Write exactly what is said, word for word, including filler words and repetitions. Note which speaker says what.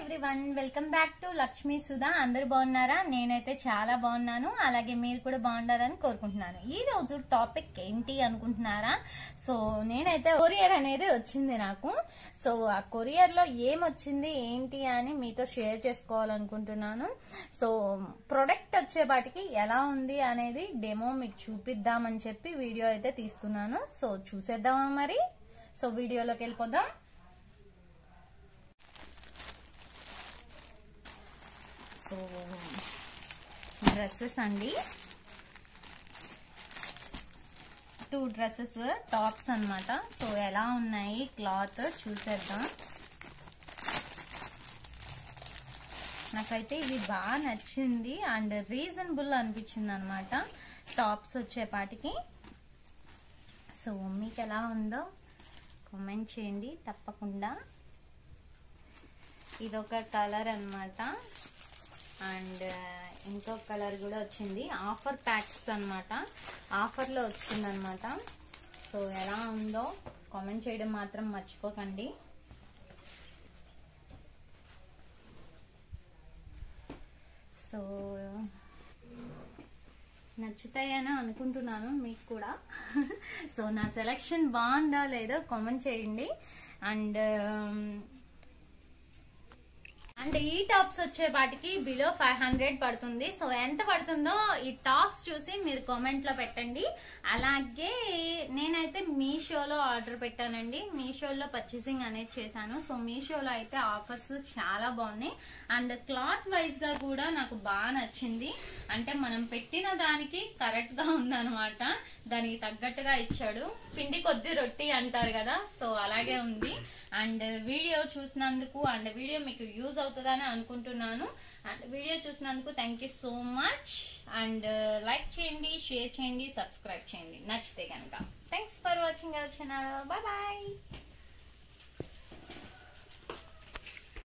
Speaker 1: Everyone, welcome back to Lakshmi Sudha. అందరూ బాగున్నారా? నేనైతే చాలా బాగున్నాను. అలాగే మీరు కూడా బాగుండాలని కోరుకుంటున్నాను. ఈ రోజు టాపిక్ ఏంటి అనుకుంటున్నారా? సో నేనైతే కొరియర్ అనేది వచ్చింది నాకు. సో ఆ కొరియర్ లో ఏమొచ్చింది ఏంటి అని మీతో షేర్ చేసుకోవాలనుకుంటున్నాను. సో ప్రొడక్ట్ వచ్చేపాటికి ఎలా ఉంది అనేది డెమో మీకు చూపిద్దామని చెప్పి వీడియో అయితే తీస్తున్నాను. సో చూసేద్దామా మరి? సో వీడియోలోకి వెళ్ళిపోదాం. సో డ్రెస్సెస్ అండి, టూ డ్రెస్సెస్ టాప్స్ అన్నమాట. సో ఎలా ఉన్నాయి క్లాత్ చూసేద్దాం. నాకైతే ఇది బాగా నచ్చింది అండ్ రీజనబుల్ అనిపించింది అనమాట టాప్స్ వచ్చేపాటికి. సో మీకు ఎలా ఉందో కామెంట్ చేయండి తప్పకుండా. ఇదొక కలర్ అన్నమాట అండ్ ఇంకొక కలర్ కూడా వచ్చింది. ఆఫర్ ప్యాక్స్ అన్నమాట, ఆఫర్లో వచ్చింది అనమాట. సో ఎలా ఉందో కామెంట్ చేయడం మాత్రం మర్చిపోకండి. సో నచ్చుతాయని అనుకుంటున్నాను మీకు కూడా. సో నా సెలెక్షన్ బాగుందా లేదో కామెంట్ చేయండి. అండ్ అంటే ఈ టాప్స్ వచ్చే వాటికి బిలో ఫైవ్ హండ్రెడ్ పడుతుంది. సో ఎంత పడుతుందో ఈ టాప్స్ చూసి మీరు కామెంట్ లో పెట్టండి. అలాగే నేనైతే మీషోలో ఆర్డర్ పెట్టానండి. మీషోలో పర్చేసింగ్ అనేది చేశాను. సో మీషోలో అయితే ఆఫర్స్ చాలా బాగున్నాయి అండ్ క్లాత్ వైజ్ గా కూడా నాకు బాగా నచ్చింది. అంటే మనం పెట్టిన దానికి కరెక్ట్ గా ఉందన్నమాట, దానికి తగ్గట్టుగా ఇచ్చాడు. పిండి కొద్ది రొట్టి అంటారు కదా, సో అలాగే ఉంది. అండ్ వీడియో చూసినందుకు అండ్ వీడియో మీకు యూజ్ అవుతుందని అనుకుంటున్నాను. అండ్ వీడియో చూసినందుకు thank you so much. And like చేయండి, షేర్ చేయండి, సబ్స్క్రైబ్ చేయండి నచ్చితే కనుక. Thanks for watching our channel. Bye bye.